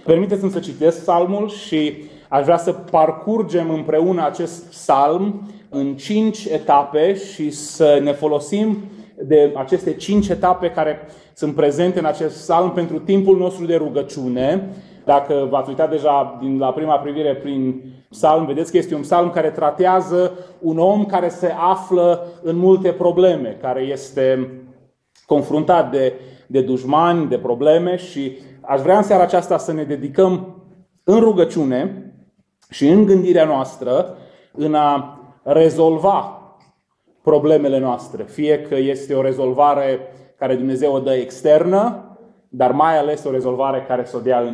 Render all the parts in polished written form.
Permiteți-mi să citesc psalmul și aș vrea să parcurgem împreună acest psalm în 5 etape și să ne folosim de aceste 5 etape care sunt prezente în acest psalm pentru timpul nostru de rugăciune. Dacă v-ați uitat deja la prima privire prin psalm, vedeți că este un psalm care tratează un om care se află în multe probleme, care este confruntat de dușmani, de probleme, și aș vrea în seara aceasta să ne dedicăm în rugăciune și în gândirea noastră în a rezolva problemele noastre. Fie că este o rezolvare care Dumnezeu o dă externă, dar mai ales o rezolvare care să o dea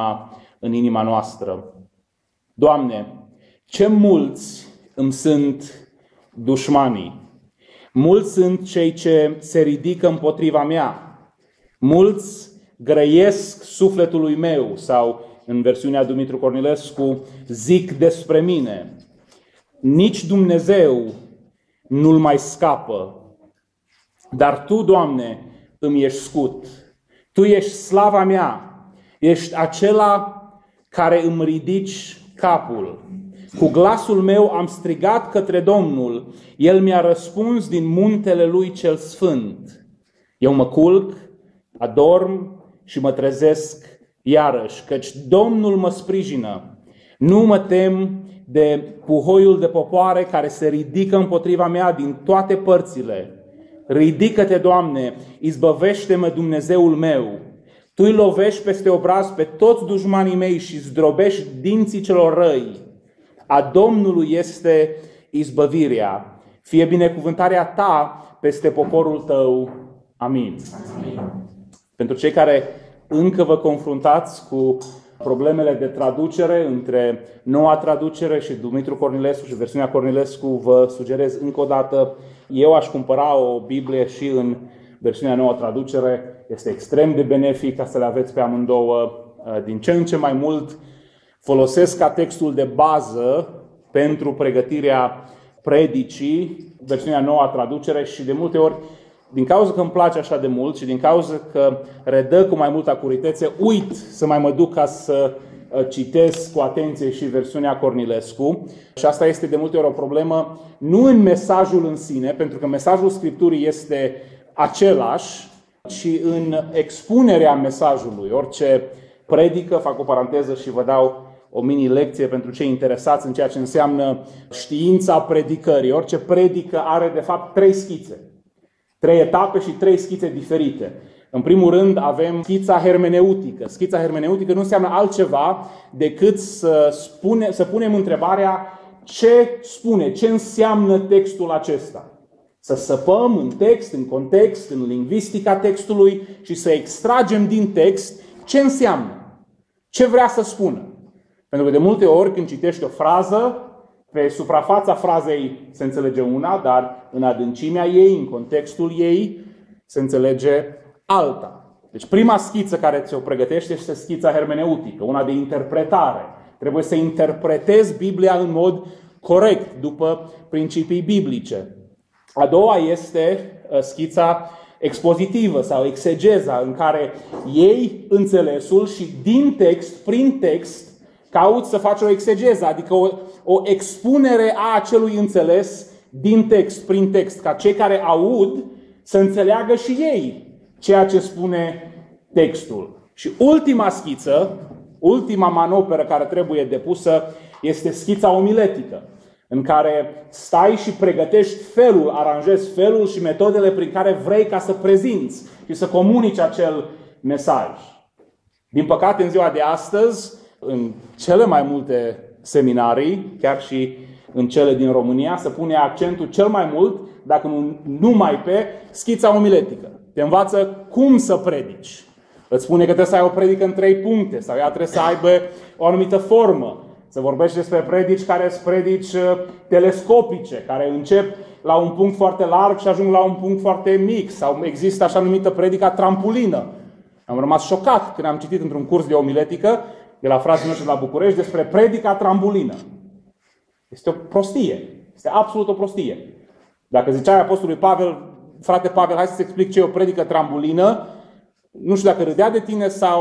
în inima noastră. Doamne, ce mulți îmi sunt dușmanii! Mulți sunt cei ce se ridică împotriva mea. Mulți grăiesc sufletului meu, sau în versiunea Dumitru Cornilescu, zic despre mine. Nici Dumnezeu nu-l mai scapă. Dar Tu, Doamne, îmi ești scut. Tu ești slava mea. Ești acela care îmi ridici capul. Cu glasul meu am strigat către Domnul. El mi-a răspuns din muntele Lui cel sfânt. Eu mă culc, adorm și mă trezesc iarăși, căci Domnul mă sprijină. Nu mă tem de puhoiul de popoare care se ridică împotriva mea din toate părțile. Ridică-te, Doamne, izbăvește-mă, Dumnezeul meu. Tu îi lovești peste obraz pe toți dușmanii mei și zdrobești dinții celor răi. A Domnului este izbăvirea. Fie binecuvântarea Ta peste poporul Tău. Amin. Amin. Pentru cei care încă vă confruntați cu problemele de traducere între Noua Traducere și Dumitru Cornilescu și versiunea Cornilescu, vă sugerez încă o dată, eu aș cumpăra o Biblie și în versiunea Noua Traducere. Este extrem de benefic ca să le aveți pe amândouă. Din ce în ce mai mult folosesc ca textul de bază pentru pregătirea predicii versiunea Noua Traducere și de multe ori, din cauza că îmi place așa de mult și din cauza că redă cu mai multă acuritețe, uit să mai mă duc ca să citesc cu atenție și versiunea Cornilescu. Și asta este de multe ori o problemă, nu în mesajul în sine, pentru că mesajul Scripturii este același, ci în expunerea mesajului. Orice predică, fac o paranteză și vă dau o mini-lecție pentru cei interesați în ceea ce înseamnă știința predicării. Orice predică are de fapt 3 schițe. 3 etape și 3 schițe diferite. În primul rând avem schița hermeneutică. Schița hermeneutică nu înseamnă altceva decât să punem întrebarea ce spune, ce înseamnă textul acesta. Să săpăm în text, în context, în lingvistica textului și să extragem din text ce înseamnă, ce vrea să spună. Pentru că de multe ori când citești o frază, pe suprafața frazei se înțelege una, dar în adâncimea ei, în contextul ei, se înțelege alta. Deci prima schiță care ți-o pregătește este schița hermeneutică, una de interpretare. Trebuie să interpretezi Biblia în mod corect, după principii biblice. A doua este schița expozitivă sau exegeza, în care iei înțelesul și din text, prin text, cauți să faci o exegeză, adică o expunere a acelui înțeles din text, prin text, ca cei care aud să înțeleagă și ei ceea ce spune textul. Și ultima schiță, ultima manoperă care trebuie depusă este schița omiletică, în care stai și pregătești felul, aranjezi felul și metodele prin care vrei ca să prezinți și să comunici acel mesaj. Din păcate, în ziua de astăzi, în cele mai multe seminarii, chiar și în cele din România, se pune accentul cel mai mult, dacă nu numai pe schița omiletică. Te învață cum să predici. Îți spune că trebuie să ai o predică în 3 puncte, sau ea trebuie să aibă o anumită formă. Se vorbește despre predici care sunt predici telescopice, care încep la un punct foarte larg și ajung la un punct foarte mic. Sau există așa numită predica trampulină. Am rămas șocat când am citit într-un curs de omiletică de la frații noștri de la București despre predica trambulină. Este o prostie. Este absolut o prostie. Dacă ziceai apostolului Pavel, frate Pavel, hai să-ți explic ce e o predică trambulină, nu știu dacă râdea de tine sau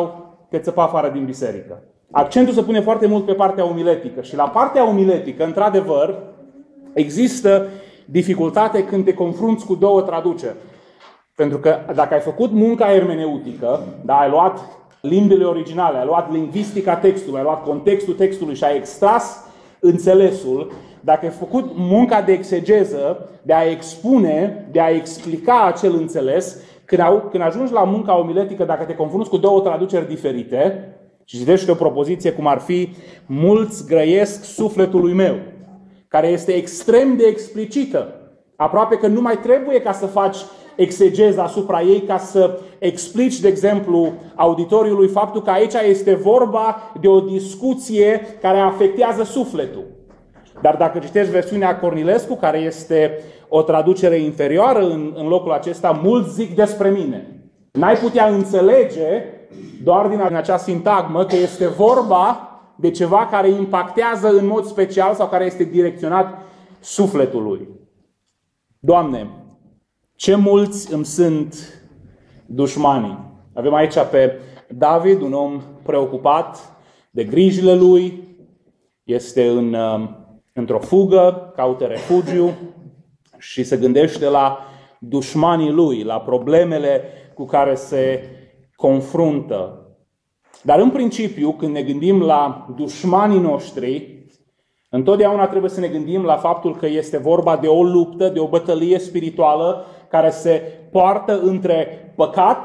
te țăpa afară din biserică. Accentul se pune foarte mult pe partea omiletică și la partea omiletică, într-adevăr, există dificultate când te confrunți cu două traduceri. Pentru că dacă ai făcut munca ermeneutică, da, ai luat limbile originale, ai luat lingvistica textului, ai luat contextul textului și ai extras înțelesul, dacă ai făcut munca de exegeză, de a expune, de a explica acel înțeles, când ajungi la munca omiletică, dacă te confrunți cu două traduceri diferite și citești o propoziție cum ar fi mulți grăiesc sufletului meu, care este extrem de explicită, aproape că nu mai trebuie ca să faci exegeză asupra ei ca să explici, de exemplu, auditoriului faptul că aici este vorba de o discuție care afectează sufletul. Dar dacă citești versiunea Cornilescu, care este o traducere inferioară în locul acesta, mulți zic despre mine. N-ai putea înțelege doar din acea sintagmă că este vorba de ceva care impactează în mod special sau care este direcționat sufletului. Doamne, ce mulți îmi sunt dușmanii. Avem aici pe David, un om preocupat de grijile lui, este într-o fugă, caută refugiu și se gândește la dușmanii lui, la problemele cu care se confruntă. Dar în principiu, când ne gândim la dușmanii noștri, întotdeauna trebuie să ne gândim la faptul că este vorba de o luptă, de o bătălie spirituală care se poartă între păcat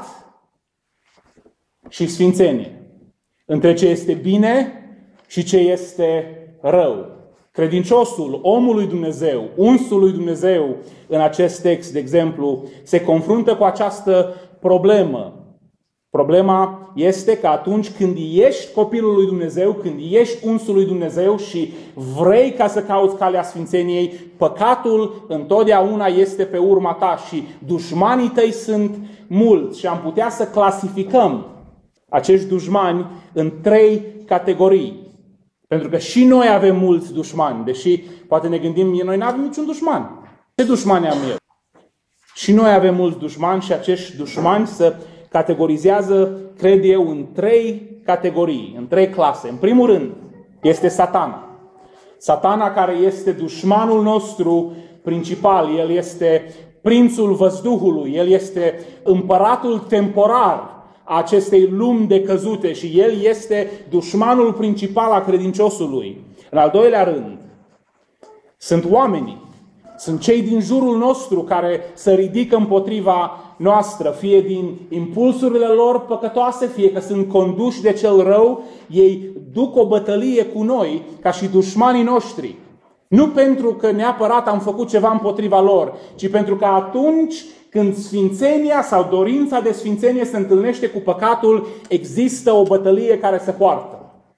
și sfințenie, între ce este bine și ce este rău. Credinciosul, omul lui Dumnezeu, unsul lui Dumnezeu în acest text, de exemplu, se confruntă cu această problemă. Problema este că atunci când ești copilul lui Dumnezeu, când ești unsul lui Dumnezeu și vrei ca să cauți calea sfințeniei, păcatul întotdeauna este pe urma ta și dușmanii tăi sunt mulți. Și am putea să clasificăm acești dușmani în 3 categorii. Pentru că și noi avem mulți dușmani, deși poate ne gândim, noi nu avem niciun dușman. Ce dușmani am eu? Și noi avem mulți dușmani și acești dușmani se categorizează, cred eu, în 3 categorii, în 3 clase. În primul rând, este Satana. Satana care este dușmanul nostru principal. El este prințul văzduhului, el este împăratul temporar a acestei lumi decăzute și el este dușmanul principal al credinciosului. În al doilea rând, sunt oamenii. Sunt cei din jurul nostru care se ridică împotriva noastră, fie din impulsurile lor păcătoase, fie că sunt conduși de cel rău, ei duc o bătălie cu noi ca și dușmanii noștri. Nu pentru că neapărat am făcut ceva împotriva lor, ci pentru că atunci când sfințenia sau dorința de sfințenie se întâlnește cu păcatul, există o bătălie care se poartă.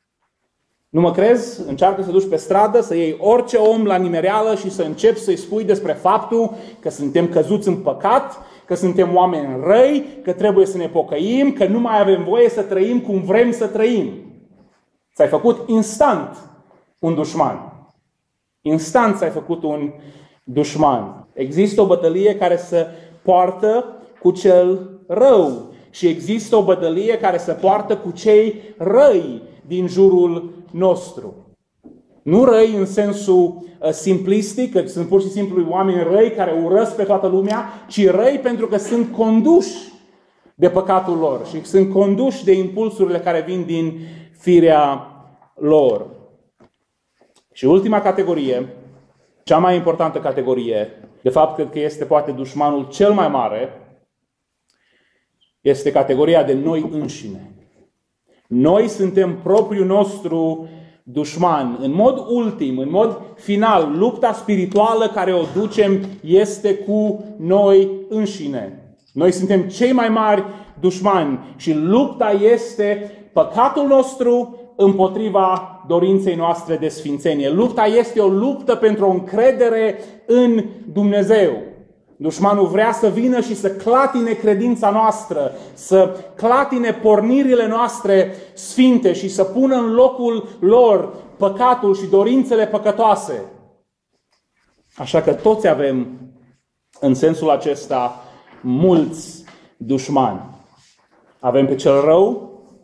Nu mă crezi? Încearcă să duci pe stradă, să iei orice om la nimereală și să începi să-i spui despre faptul că suntem căzuți în păcat, că suntem oameni răi, că trebuie să ne pocăim, că nu mai avem voie să trăim cum vrem să trăim. Ți-ai făcut instant un dușman. Instant ți-ai făcut un dușman. Există o bătălie care se poartă cu cel rău și există o bătălie care se poartă cu cei răi din jurul nostru. Nu răi în sensul simplistic, că sunt pur și simplu oameni răi care urăsc pe toată lumea, ci răi pentru că sunt conduși de păcatul lor și sunt conduși de impulsurile care vin din firea lor. Și ultima categorie, cea mai importantă categorie, de fapt cred că este poate dușmanul cel mai mare, este categoria de noi înșine. Noi suntem propriul nostru dușman. În mod ultim, în mod final, lupta spirituală care o ducem este cu noi înșine. Noi suntem cei mai mari dușmani și lupta este păcatul nostru împotriva dorinței noastre de sfințenie. Lupta este o luptă pentru o încredere în Dumnezeu. Dușmanul vrea să vină și să clatine credința noastră, să clatine pornirile noastre sfinte și să pună în locul lor păcatul și dorințele păcătoase. Așa că toți avem, în sensul acesta, mulți dușmani. Avem pe cel rău,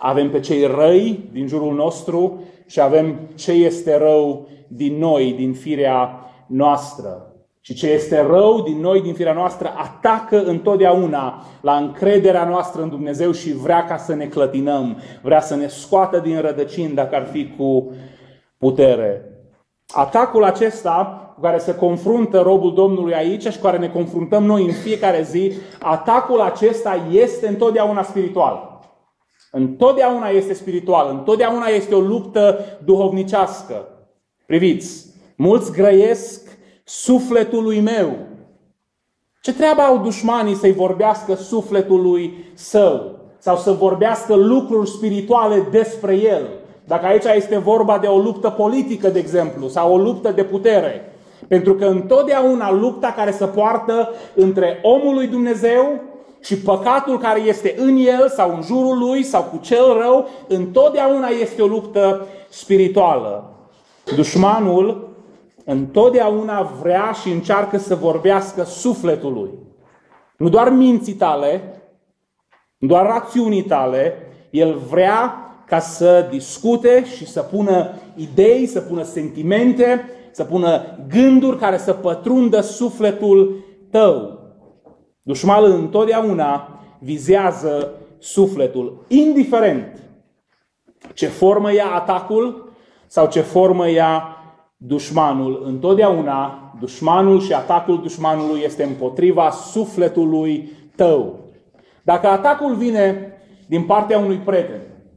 Avem pe cei răi din jurul nostru și avem ce este rău din noi, din firea noastră. Și ce este rău din noi, din firea noastră, atacă întotdeauna la încrederea noastră în Dumnezeu și vrea ca să ne clătinăm, vrea să ne scoată din rădăcini dacă ar fi cu putere. Atacul acesta cu care se confruntă robul Domnului aici și cu care ne confruntăm noi în fiecare zi, atacul acesta este întotdeauna spiritual. Întotdeauna este spiritual, întotdeauna este o luptă duhovnicească. Priviți, mulți grăiesc sufletului meu. Ce treabă au dușmanii să-i vorbească sufletului său? Sau să vorbească lucruri spirituale despre el? Dacă aici este vorba de o luptă politică, de exemplu, sau o luptă de putere. Pentru că întotdeauna lupta care se poartă între omul lui Dumnezeu și păcatul care este în el sau în jurul lui sau cu cel rău, întotdeauna este o luptă spirituală. Dușmanul întotdeauna vrea și încearcă să vorbească sufletului. Nu doar minții tale, nu doar rațiunii tale, el vrea ca să discute și să pună idei, să pună sentimente, să pună gânduri care să pătrundă sufletul tău. Dușmanul întotdeauna vizează sufletul, indiferent ce formă ia atacul sau ce formă ia dușmanul. Întotdeauna dușmanul și atacul dușmanului este împotriva sufletului tău. Dacă atacul vine din partea unui prieten,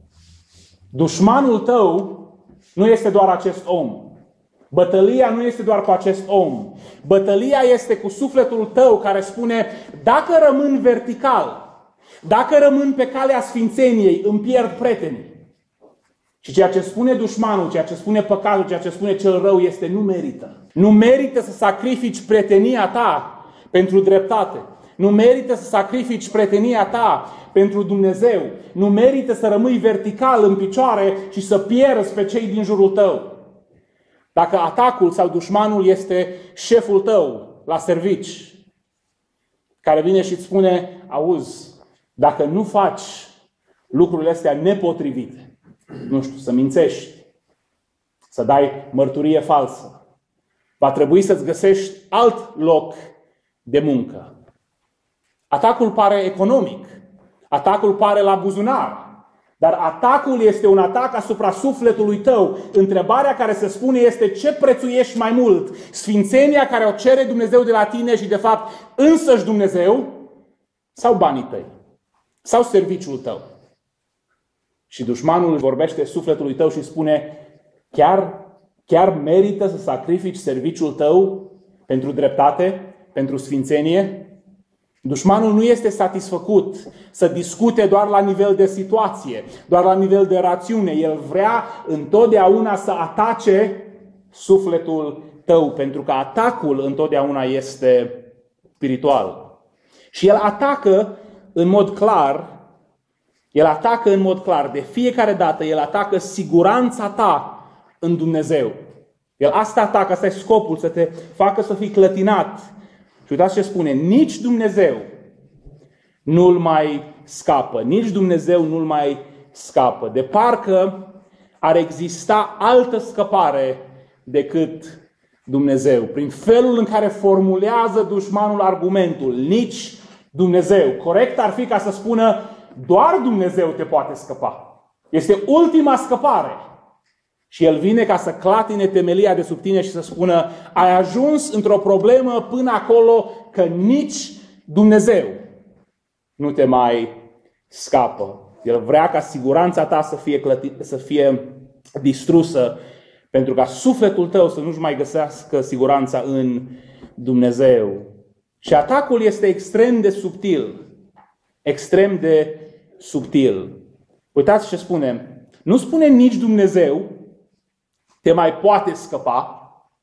dușmanul tău nu este doar acest om. Bătălia nu este doar cu acest om. Bătălia este cu sufletul tău care spune, dacă rămân vertical, dacă rămân pe calea sfințeniei, îmi pierd prietenii. Și ceea ce spune dușmanul, ceea ce spune păcatul, ceea ce spune cel rău este nu merită. Nu merită să sacrifici prietenia ta pentru dreptate. Nu merită să sacrifici prietenia ta pentru Dumnezeu. Nu merită să rămâi vertical în picioare și să pierzi pe cei din jurul tău. Dacă atacul sau dușmanul este șeful tău la servici, care vine și îți spune, auzi, dacă nu faci lucrurile astea nepotrivite, nu știu, să mințești, să dai mărturie falsă, va trebui să-ți găsești alt loc de muncă. Atacul pare economic, atacul pare la buzunar, dar atacul este un atac asupra sufletului tău. Întrebarea care se spune este ce prețuiești mai mult? Sfințenia care o cere Dumnezeu de la tine și de fapt însăși Dumnezeu sau banii tăi? Sau serviciul tău? Și dușmanul vorbește sufletului tău și spune chiar merită să sacrifici serviciul tău pentru dreptate, pentru sfințenie? Dușmanul nu este satisfăcut să discute doar la nivel de situație, doar la nivel de rațiune. El vrea întotdeauna să atace sufletul tău, pentru că atacul întotdeauna este spiritual. Și el atacă în mod clar, de fiecare dată el atacă siguranța ta în Dumnezeu. El asta atacă, asta e scopul, să te facă să fii clătinat. Și uitați ce spune, nici Dumnezeu nu-l mai scapă, nici Dumnezeu nu-l mai scapă. De parcă ar exista altă scăpare decât Dumnezeu. Prin felul în care formulează dușmanul argumentul, nici Dumnezeu. Corect ar fi ca să spună, doar Dumnezeu te poate scăpa. Este ultima scăpare. Și el vine ca să clatine temelia de sub tine și să spună, ai ajuns într-o problemă până acolo că nici Dumnezeu nu te mai scapă. El vrea ca siguranța ta să fie distrusă, pentru ca sufletul tău să nu-și mai găsească siguranța în Dumnezeu. Și atacul este extrem de subtil. Extrem de subtil. Uitați ce spune. Nu spune nici Dumnezeu te mai poate scăpa,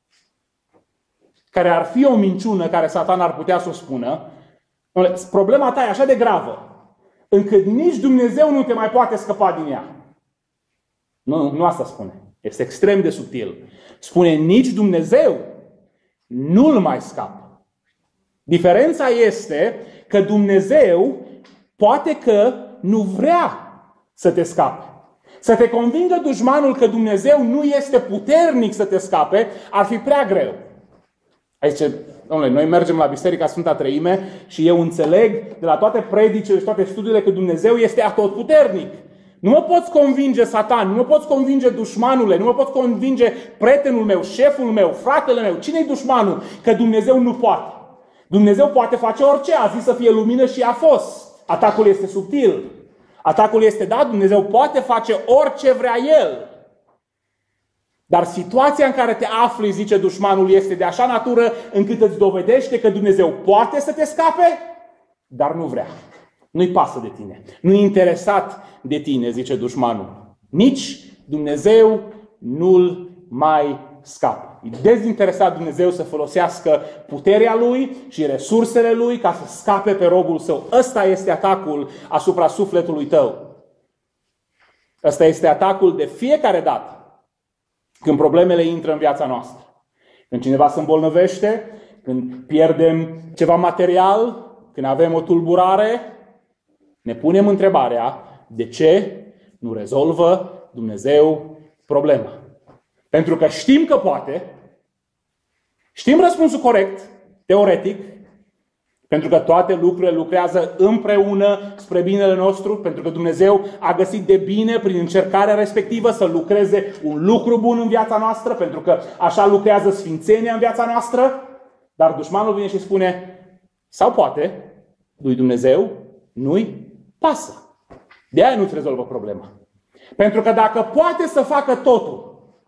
care ar fi o minciună care Satan ar putea să o spună. Problema ta e așa de gravă, încât nici Dumnezeu nu te mai poate scăpa din ea. Nu asta spune. Este extrem de subtil. Spune nici Dumnezeu nu-l mai scapă. Diferența este că Dumnezeu poate că nu vrea să te scape. Să te convingă dușmanul că Dumnezeu nu este puternic să te scape, ar fi prea greu. Aici, domnule, noi mergem la Biserica Sfânta Treime și eu înțeleg de la toate predicile și toate studiile că Dumnezeu este atotputernic. Nu mă poți convinge Satan, nu mă poți convinge dușmanule, nu mă poți convinge prietenul meu, șeful meu, fratele meu. Cine-i dușmanul? Că Dumnezeu nu poate. Dumnezeu poate face orice, a zis să fie lumină și a fost. Atacul este subtil. Atacul este, da, Dumnezeu poate face orice vrea El. Dar situația în care te afli, zice dușmanul, este de așa natură încât îți dovedește că Dumnezeu poate să te scape, dar nu vrea. Nu-i pasă de tine. Nu-i interesat de tine, zice dușmanul. Nici Dumnezeu nu-l mai scapă. E dezinteresat Dumnezeu să folosească puterea Lui și resursele Lui ca să scape pe robul Său. Ăsta este atacul asupra sufletului tău. Ăsta este atacul de fiecare dată când problemele intră în viața noastră. Când cineva se îmbolnăvește, când pierdem ceva material, când avem o tulburare, ne punem întrebarea de ce nu rezolvă Dumnezeu problema. Pentru că știm că poate, știm răspunsul corect, teoretic, pentru că toate lucrurile lucrează împreună spre binele nostru, pentru că Dumnezeu a găsit de bine prin încercarea respectivă să lucreze un lucru bun în viața noastră, pentru că așa lucrează sfințenia în viața noastră, dar dușmanul vine și spune, sau poate, lui Dumnezeu nu-i pasă. De aia nu-ți rezolvă problema. Pentru că dacă poate să facă totul,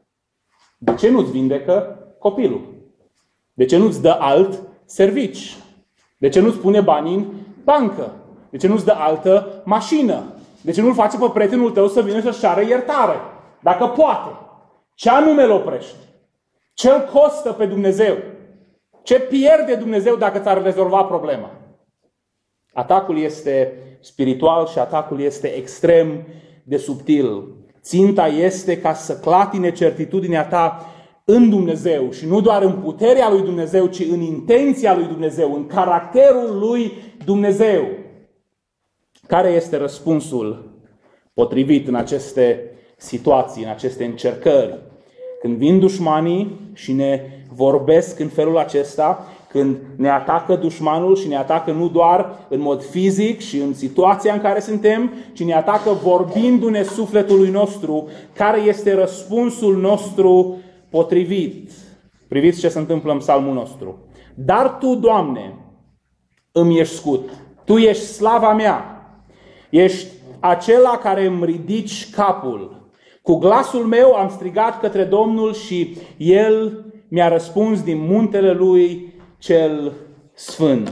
de ce nu-ți vindecă copilul? De ce nu-ți dă alt servici? De ce nu-ți pune bani în bancă? De ce nu-ți dă altă mașină? De ce nu-l face pe prietenul tău să vină să-și ceară iertare? Dacă poate, ce anume îl oprește? Ce îl costă pe Dumnezeu? Ce pierde Dumnezeu dacă ți-ar rezolva problema? Atacul este spiritual și atacul este extrem de subtil. Ținta este ca să clatine certitudinea ta în Dumnezeu și nu doar în puterea lui Dumnezeu, ci în intenția lui Dumnezeu, în caracterul lui Dumnezeu. Care este răspunsul potrivit în aceste situații, în aceste încercări? Când vin dușmanii și ne vorbesc în felul acesta, când ne atacă dușmanul și ne atacă nu doar în mod fizic și în situația în care suntem, ci ne atacă vorbindu-ne sufletului nostru, care este răspunsul nostru potrivit. Priviți ce se întâmplă în psalmul nostru. Dar Tu, Doamne, îmi ești scut. Tu ești slava mea. Ești acela care îmi ridici capul. Cu glasul meu am strigat către Domnul și El mi-a răspuns din muntele Lui cel sfânt.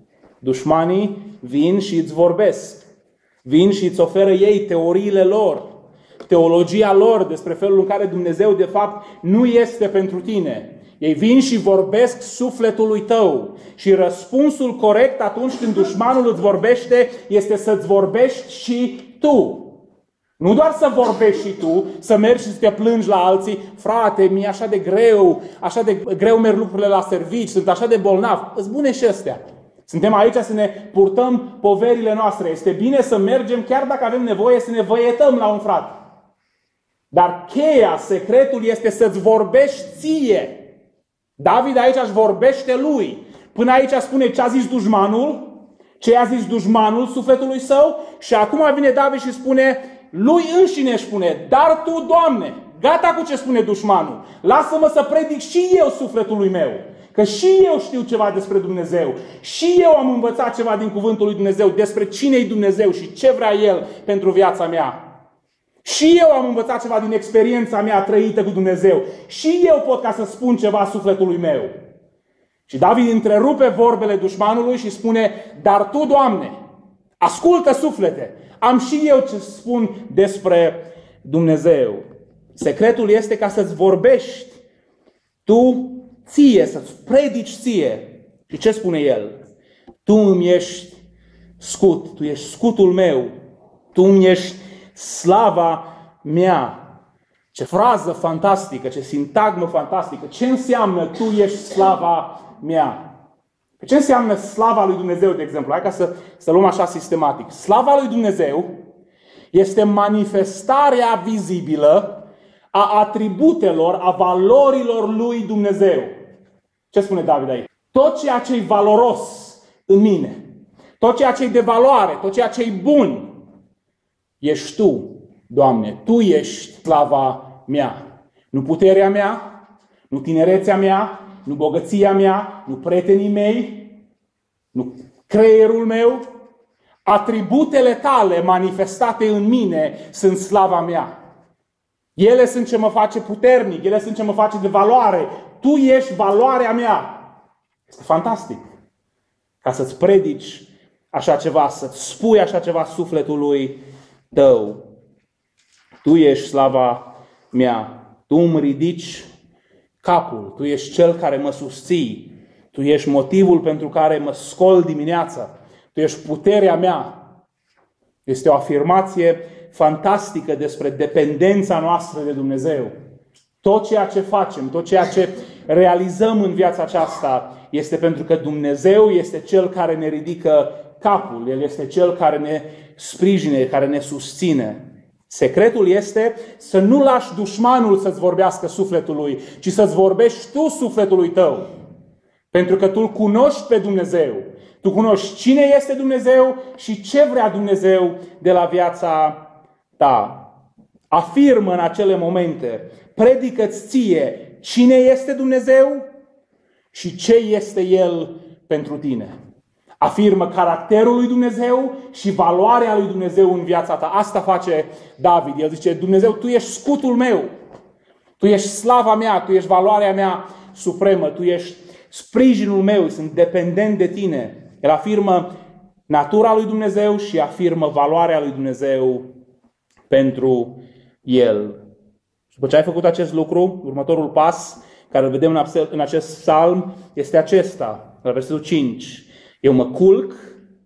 Dușmanii vin și îți vorbesc. Vin și îți oferă ei teoriile lor, teologia lor despre felul în care Dumnezeu de fapt nu este pentru tine. Ei vin și vorbesc sufletului tău. Și răspunsul corect atunci când dușmanul îți vorbește este să-ți vorbești și tu. Nu doar să vorbești și tu, să mergi și să te plângi la alții, frate, mi-e așa de greu merg lucrurile la servici, sunt așa de bolnav. Îți bune și astea. Suntem aici să ne purtăm poverile noastre. Este bine să mergem, chiar dacă avem nevoie, să ne văietăm la un frate. Dar cheia, secretul este să-ți vorbești ție. David aici își vorbește lui. Până aici spune ce a zis dușmanul, ce a zis dușmanul sufletului său și acum vine David și spune, lui înșine își spune, dar Tu, Doamne, gata cu ce spune dușmanul, lasă-mă să predic și eu sufletului meu, că și eu știu ceva despre Dumnezeu, și eu am învățat ceva din cuvântul lui Dumnezeu despre cine-i Dumnezeu și ce vrea El pentru viața mea. Și eu am învățat ceva din experiența mea trăită cu Dumnezeu. Și eu pot ca să spun ceva sufletului meu. Și David întrerupe vorbele dușmanului și spune, dar Tu, Doamne, ascultă suflete, am și eu ce spun despre Dumnezeu. Secretul este ca să-ți vorbești tu ție, să-ți predici ție. Și ce spune el? Tu îmi ești scut, Tu ești scutul meu, Tu îmi ești slava mea. Ce frază fantastică, ce sintagmă fantastică. Ce înseamnă Tu ești slava mea? Ce înseamnă slava lui Dumnezeu, de exemplu? Hai ca să luăm așa sistematic. Slava lui Dumnezeu Este manifestarea vizibilă a atributelor, a valorilor lui Dumnezeu. Ce spune David aici? Tot ceea ce e valoros în mine, tot ceea ce e de valoare, tot ceea ce e bun, ești Tu, Doamne. Tu ești slava mea. Nu puterea mea, nu tinerețea mea, nu bogăția mea, nu prietenii mei, nu creierul meu. Atributele Tale manifestate în mine sunt slava mea. Ele sunt ce mă face puternic, ele sunt ce mă face de valoare. Tu ești valoarea mea. Este fantastic ca să-ți predici așa ceva, să-ți spui așa ceva sufletului tău. Tu ești slava mea. Tu îmi ridici capul. Tu ești cel care mă susții. Tu ești motivul pentru care mă scol dimineața. Tu ești puterea mea. Este o afirmație fantastică despre dependența noastră de Dumnezeu. Tot ceea ce facem, tot ceea ce realizăm în viața aceasta este pentru că Dumnezeu este Cel care ne ridică capul. El este Cel care ne sprijine, care ne susține. Secretul este să nu lași dușmanul să-ți vorbească sufletului, ci să-ți vorbești tu sufletului tău. Pentru că tu îl cunoști pe Dumnezeu. Tu cunoști cine este Dumnezeu și ce vrea Dumnezeu de la viața ta. Afirmă în acele momente, predică-ți ție cine este Dumnezeu și ce este El pentru tine. Afirmă caracterul lui Dumnezeu și valoarea lui Dumnezeu în viața ta. Asta face David. El zice, Dumnezeu, Tu ești scutul meu. Tu ești slava mea, Tu ești valoarea mea supremă. Tu ești sprijinul meu, sunt dependent de Tine. El afirmă natura lui Dumnezeu și afirmă valoarea lui Dumnezeu pentru el. Și după ce ai făcut acest lucru, următorul pas care îl vedem în acest psalm este acesta, la versetul 5. Eu mă culc,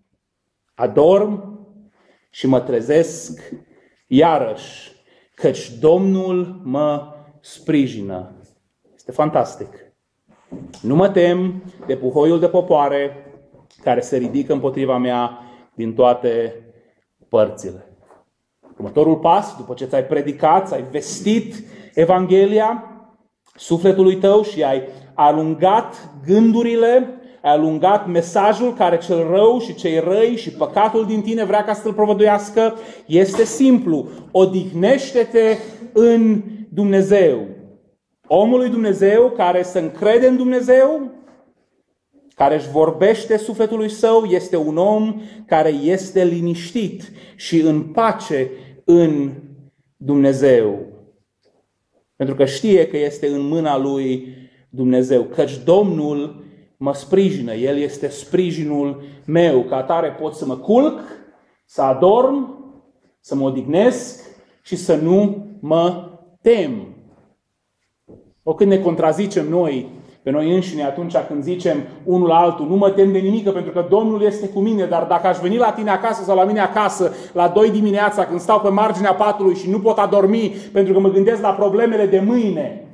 adorm și mă trezesc iarăși, căci Domnul mă sprijină. Este fantastic. Nu mă tem de puhoiul de popoare care se ridică împotriva mea din toate părțile. Următorul pas, după ce ți-ai predicat, ți-ai vestit Evanghelia sufletului tău și ai alungat gândurile, ai alungat mesajul care cel rău și cei răi și păcatul din tine vrea ca să-l provăduiască, este simplu. Odihnește-te în Dumnezeu. Omul lui Dumnezeu care se încrede în Dumnezeu, care își vorbește sufletului său, este un om care este liniștit și în pace în Dumnezeu. Pentru că știe că este în mâna lui Dumnezeu. Căci Domnul mă sprijină. El este sprijinul meu. Ca atare pot să mă culc, să adorm, să mă odihnesc și să nu mă tem. Oricând ne contrazicem noi pe noi înșine atunci când zicem unul la altul, nu mă tem de nimic pentru că Domnul este cu mine, dar dacă aș veni la tine acasă sau la mine acasă la 2 dimineața când stau pe marginea patului și nu pot adormi pentru că mă gândesc la problemele de mâine,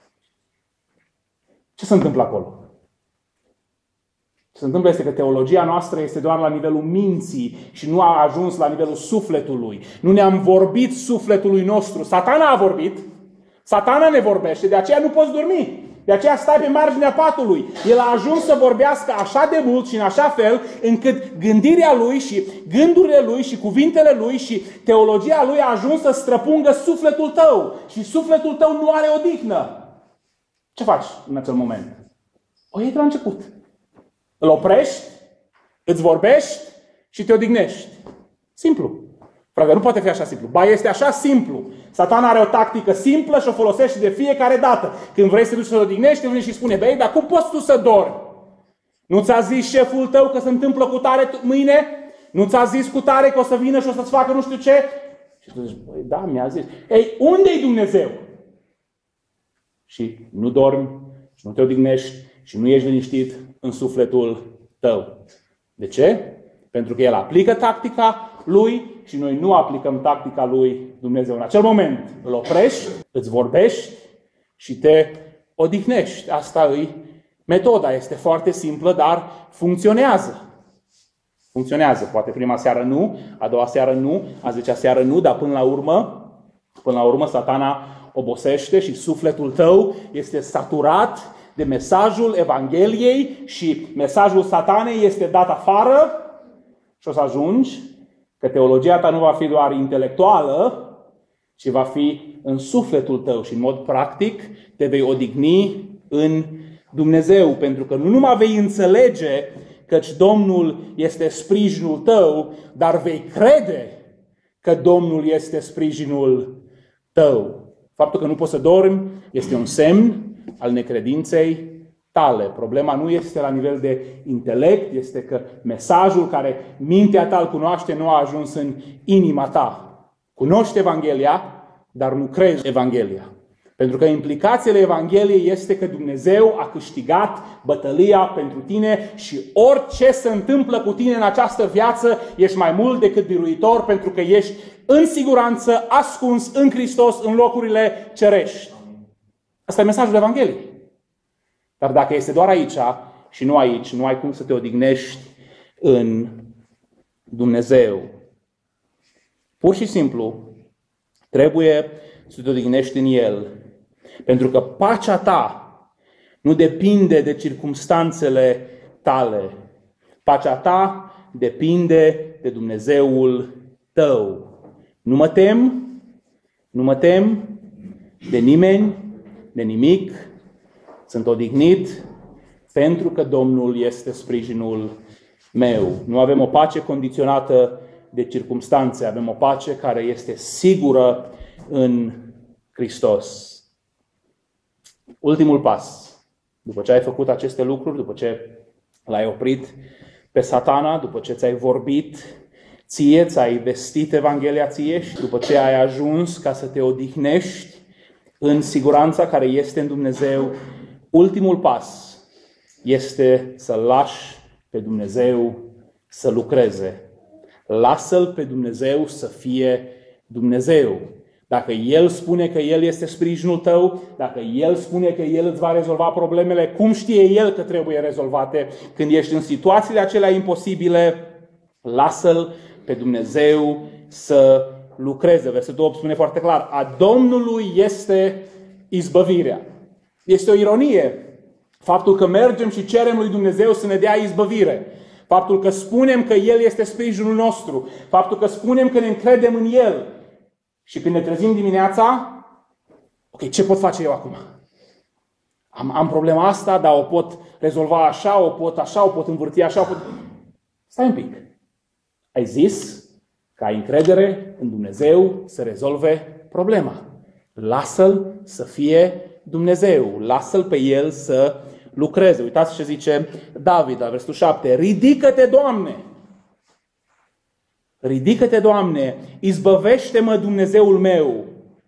ce se întâmplă acolo? Ce se întâmplă este că teologia noastră este doar la nivelul minții și nu a ajuns la nivelul sufletului. Nu ne-am vorbit sufletului nostru. Satana a vorbit, Satana ne vorbește, de aceea nu poți dormi. De aceea stai pe marginea patului. El a ajuns să vorbească așa de mult și în așa fel încât gândirea lui și gândurile lui și cuvintele lui și teologia lui a ajuns să străpungă sufletul tău. Și sufletul tău nu are odihnă. Ce faci în acel moment? O iei de la început. Îl oprești, îți vorbești și te odihnești. Simplu. Frate, nu poate fi așa simplu. Ba, este așa simplu. Satana are o tactică simplă și o folosește de fiecare dată. Când vrei să te duci să te odihnești, vine și spune, băi, dar cum poți tu să dormi? Nu ți-a zis șeful tău că se întâmplă cu tare mâine? Nu ți-a zis cu tare că o să vină și o să-ți facă nu știu ce? Și tu zici, băi, da, mi-a zis. Ei, unde-i Dumnezeu? Și nu dormi, și nu te odihnești, și nu ești liniștit în sufletul tău. De ce? Pentru că El aplică tactica Lui și noi nu aplicăm tactica lui Dumnezeu. În acel moment îl oprești, îți vorbești și te odihnești. Asta e metoda. Este foarte simplă, dar funcționează. Funcționează. Poate prima seară nu, a doua seară nu, a 10-a seară nu, dar până la urmă Satana obosește și sufletul tău este saturat de mesajul Evangheliei și mesajul Satanei este dat afară și o să ajungi că teologia ta nu va fi doar intelectuală, ci va fi în sufletul tău și în mod practic te vei odihni în Dumnezeu, pentru că nu numai vei înțelege căci Domnul este sprijinul tău, dar vei crede că Domnul este sprijinul tău. Faptul că nu poți să dormi este un semn al necredinței tale. Problema nu este la nivel de intelect, este că mesajul care mintea ta îl cunoaște nu a ajuns în inima ta. Cunoști Evanghelia, dar nu crezi Evanghelia. Pentru că implicațiile Evangheliei este că Dumnezeu a câștigat bătălia pentru tine și orice se întâmplă cu tine în această viață, ești mai mult decât biruitor, pentru că ești în siguranță, ascuns în Hristos, în locurile cerești. Asta e mesajul Evangheliei. Dar dacă este doar aici și nu aici, nu ai cum să te odihnești în Dumnezeu. Pur și simplu, trebuie să te odihnești în El. Pentru că pacea ta nu depinde de circumstanțele tale. Pacea ta depinde de Dumnezeul tău. Nu mă tem de nimeni, de nimic. Sunt odihnit pentru că Domnul este sprijinul meu. Nu avem o pace condiționată de circumstanțe, avem o pace care este sigură în Hristos. Ultimul pas. După ce ai făcut aceste lucruri, după ce l-ai oprit pe Satana, după ce ți-ai vorbit ție, ți-ai vestit Evanghelia ție și după ce ai ajuns ca să te odihnești în siguranța care este în Dumnezeu, ultimul pas este să-L lași pe Dumnezeu să lucreze. Lasă-L pe Dumnezeu să fie Dumnezeu. Dacă El spune că El este sprijinul tău, dacă El spune că El îți va rezolva problemele, cum știe El că trebuie rezolvate? Când ești în situațiile acelea imposibile, lasă-L pe Dumnezeu să lucreze. Versetul 8 spune foarte clar: a Domnului este izbăvirea. Este o ironie faptul că mergem și cerem lui Dumnezeu să ne dea izbăvire. Faptul că spunem că El este sprijinul nostru. Faptul că spunem că ne încredem în El. Și când ne trezim dimineața, ok, ce pot face eu acum? Am problema asta, dar o pot rezolva așa, o pot învârti așa, Stai un pic. Ai zis că ai încredere în Dumnezeu să rezolve problema. Lasă-L să fie Dumnezeu. Lasă-L pe El să lucreze. Uitați ce zice David la versetul 7. Ridică-te, Doamne! Ridică-te, Doamne! Izbăvește-mă, Dumnezeul meu!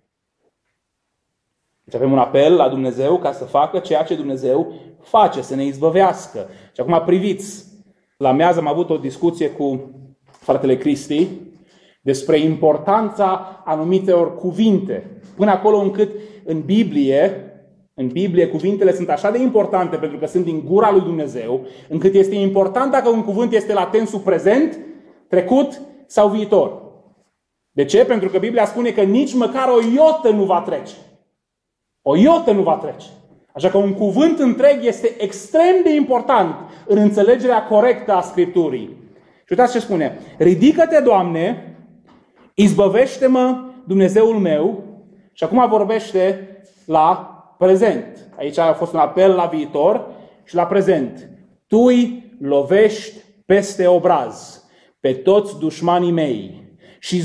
Deci avem un apel la Dumnezeu ca să facă ceea ce Dumnezeu face, să ne izbăvească. Și acum priviți, la amiază am avut o discuție cu fratele Cristi despre importanța anumitelor cuvinte. Până acolo încât în Biblie cuvintele sunt așa de importante pentru că sunt din gura lui Dumnezeu, încât este important dacă un cuvânt este la tensul prezent, trecut sau viitor. De ce? Pentru că Biblia spune că nici măcar o iotă nu va trece. O iotă nu va trece. Așa că un cuvânt întreg este extrem de important în înțelegerea corectă a Scripturii. Și uitați ce spune. Ridică-te, Doamne, izbăvește-mă, Dumnezeul meu. Și acum vorbește la prezent. Aici a fost un apel la viitor și la prezent. Tu-i lovești peste obraz pe toți dușmanii mei și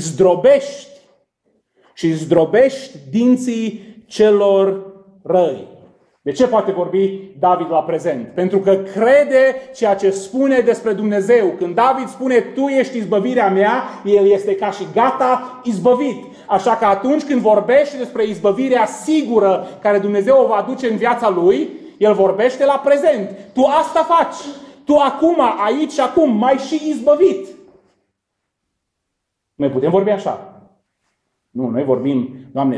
zdrobești dinții celor răi. De ce poate vorbi David la prezent? Pentru că crede ceea ce spune despre Dumnezeu. Când David spune, tu ești izbăvirea mea, el este ca și gata izbăvit. Așa că atunci când vorbește despre izbăvirea sigură care Dumnezeu o va aduce în viața lui, el vorbește la prezent. Tu asta faci. Tu acum, aici și acum, m-ai și izbăvit. Noi putem vorbi așa. Nu, noi vorbim, Doamne,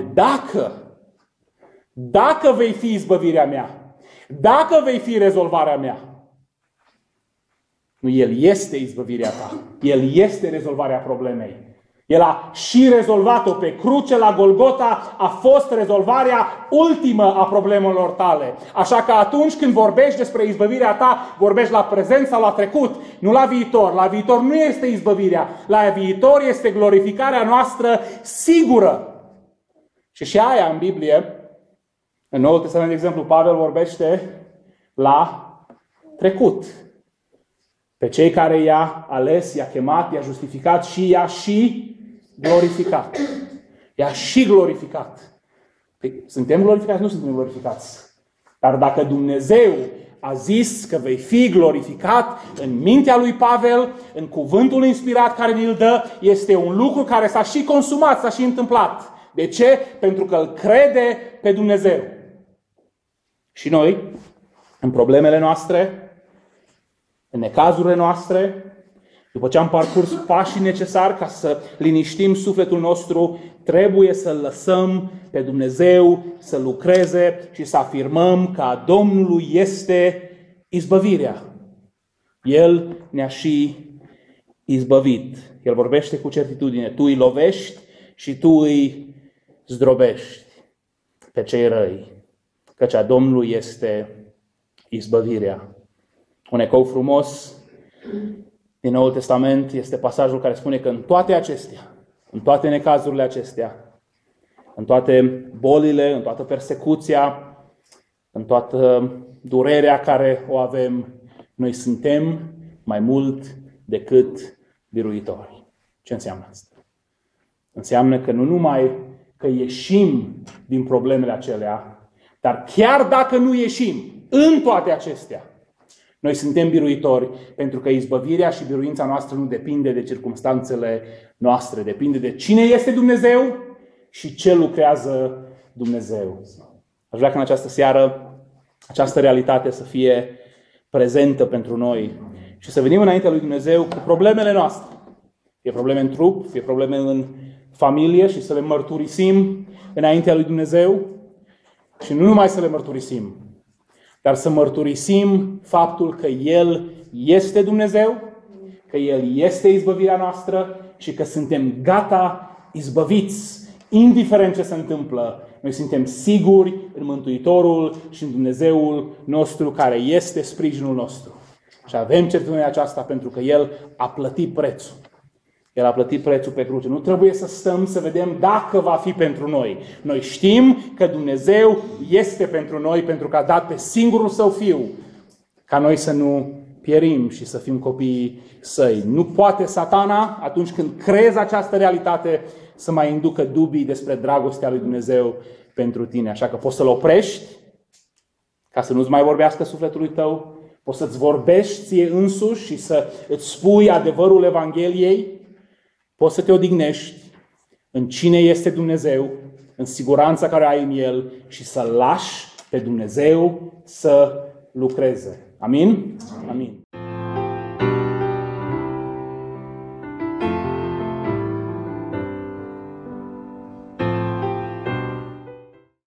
dacă vei fi izbăvirea mea, dacă vei fi rezolvarea mea. Nu, El este izbăvirea ta. El este rezolvarea problemei. El a și rezolvat-o pe cruce la Golgota, a fost rezolvarea ultimă a problemelor tale. Așa că atunci când vorbești despre izbăvirea ta, vorbești la prezent sau la trecut, nu la viitor. La viitor nu este izbăvirea, la viitor este glorificarea noastră sigură. Și aia în Biblie, în Noul Testament, de exemplu, Pavel vorbește la trecut. Pe cei care i-a ales, i-a chemat, i-a justificat și i-a și glorificat. I-a și glorificat. Păi, suntem glorificați? Nu suntem glorificați. Dar dacă Dumnezeu a zis că vei fi glorificat, în mintea lui Pavel, în cuvântul inspirat care ni-l dă, este un lucru care s-a și consumat, s-a și întâmplat. De ce? Pentru că îl crede pe Dumnezeu. Și noi, în problemele noastre, în necazurile noastre, după ce am parcurs pașii necesari ca să liniștim sufletul nostru, trebuie să-L lăsăm pe Dumnezeu să lucreze și să afirmăm că a Domnului este izbăvirea. El ne-a și izbăvit. El vorbește cu certitudine. Tu îi lovești și tu îi zdrobești pe cei răi, căci a Domnului este izbăvirea. Un ecou frumos din Noul Testament este pasajul care spune că în toate acestea, în toate necazurile acestea, în toate bolile, în toată persecuția, în toată durerea care o avem, noi suntem mai mult decât biruitori. Ce înseamnă asta? Înseamnă că nu numai că ieșim din problemele acelea, dar chiar dacă nu ieșim în toate acestea, noi suntem biruitori, pentru că izbăvirea și biruința noastră nu depinde de circumstanțele noastre, depinde de cine este Dumnezeu și ce lucrează Dumnezeu. Aș vrea ca în această seară această realitate să fie prezentă pentru noi și să venim înaintea lui Dumnezeu cu problemele noastre. Fie probleme în trup, fie probleme în familie și să le mărturisim înaintea lui Dumnezeu și nu numai să le mărturisim, dar să mărturisim faptul că El este Dumnezeu, că El este izbăvirea noastră și că suntem gata izbăviți, indiferent ce se întâmplă. Noi suntem siguri în Mântuitorul și în Dumnezeul nostru care este sprijinul nostru. Și avem certitudinea aceasta pentru că El a plătit prețul. El a plătit prețul pe cruce. Nu trebuie să stăm să vedem dacă va fi pentru noi. Noi știm că Dumnezeu este pentru noi pentru că a dat pe singurul Său Fiu ca noi să nu pierim și să fim copiii Săi. Nu poate Satana, atunci când crezi această realitate, să mai inducă dubii despre dragostea lui Dumnezeu pentru tine. Așa că poți să-L oprești ca să nu-ți mai vorbească sufletului tău. Poți să-ți vorbești ție însuși și să îți spui adevărul Evangheliei. Poți să te odihnești în cine este Dumnezeu, în siguranța care ai în El și să lași pe Dumnezeu să lucreze. Amin? Amin.